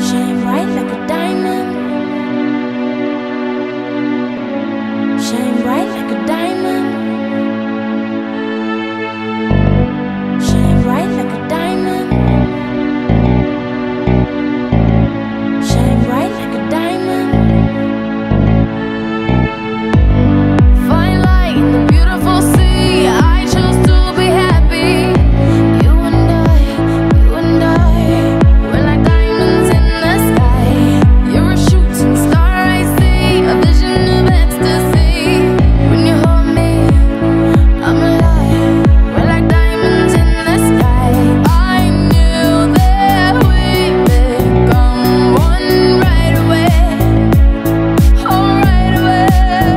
Shine bright like a diamond. Shine bright like a diamond. Shine bright like a diamond. Shine bright like a diamond. Fine light in the beautiful sea. I chose to be happy. You and I, we're like diamonds in the sky. You're a shooting star, I see, a vision of ecstasy. When you hold me, I'm alive. We're like diamonds in the sky. I knew that we'd become one right away. Oh, right away.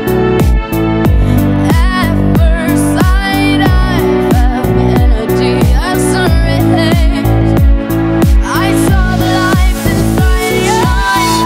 At first sight, I felt the energy of sun rays. I saw the light inside your eyes.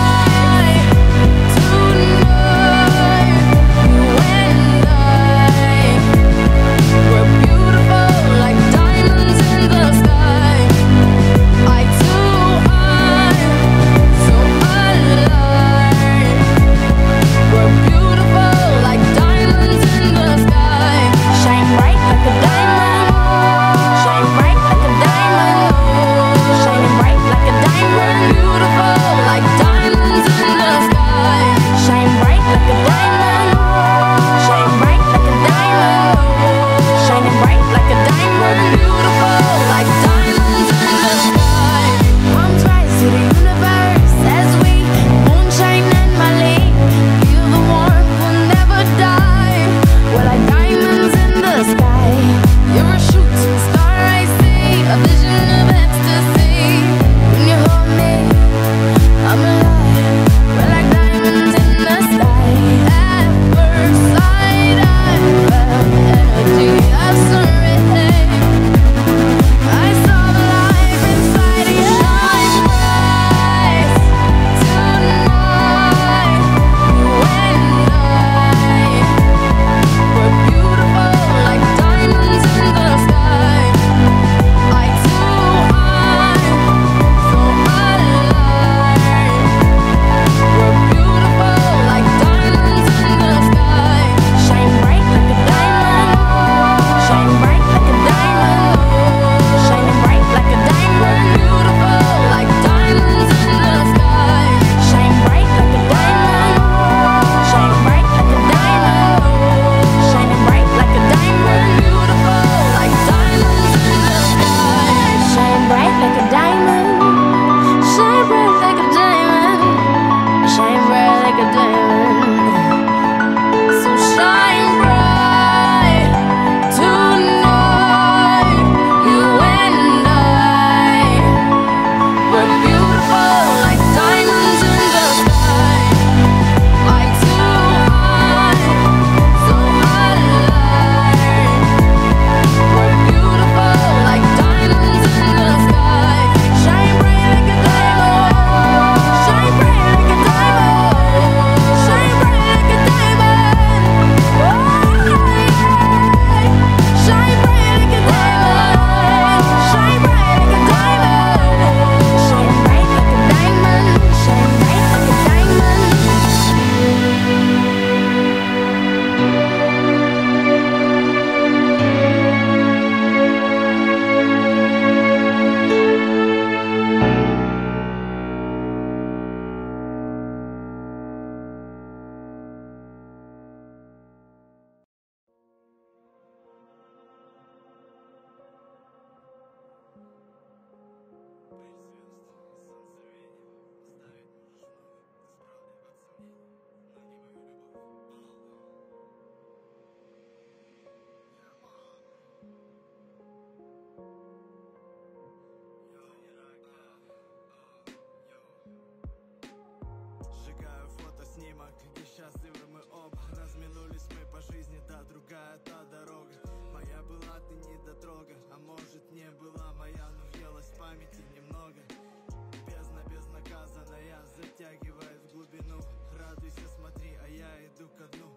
Tonight, you and I, we're beautiful like diamonds in the sky. Eye to eye, so alive. We're beautiful like diamonds in the sky. Shine bright like a diamond. Shine bright like a diamond. Shining bright like a diamond. Beautiful like diamonds in the sky. Shine bright like a diamond. Shine bright like a diamond. Shining bright like a diamond. Beautiful like diamonds in the sky. Palms rise to the universe as we moonshine and Malay. Feel the warmth, we'll never die. We're like diamonds in the sky. You're a shooting star, I see, a vision of ecstasy. When you hold me, I'm alive. We're like diamonds in the sky. At first sight, I felt the energy of sun rays. I saw the light inside your eyes. Tonight, you and I, we're beautiful like diamonds in the sky. Eye to eye, so alive. We're beautiful like diamonds in the sky. Shine bright like a diamond. Shine bright like a diamond. Shining bright like a diamond. Beautiful like diamonds in the sky. Shine bright like a diamond. Shine bright like a diamond. Shining bright like a diamond. Beautiful like diamonds in the sky. Shine bright like a diamond. Shine bright like a diamond. Shine bright like a diamond. So shine bright tonight, you and I. We're beautiful like diamonds in the sky. Eye to eye, so alive. We're beautiful like diamonds in the sky. Shine bright like a diamond. Shine bright like a diamond. Shine bright like a diamond. Oh, shine bright like a diamond. Shine bright like a diamond. Shine bright like a diamond. Shine bright like a diamond. Сжигаю фотоснимок, где счастливы мы оба. Разминулись мы по жизни, да, другая та дорога. Моя была, ты недотрога, а может не была моя, но въелась в памяти немного. Бездна безнаказанная затягивает в глубину. Радуйся, смотри, а я иду ко дну.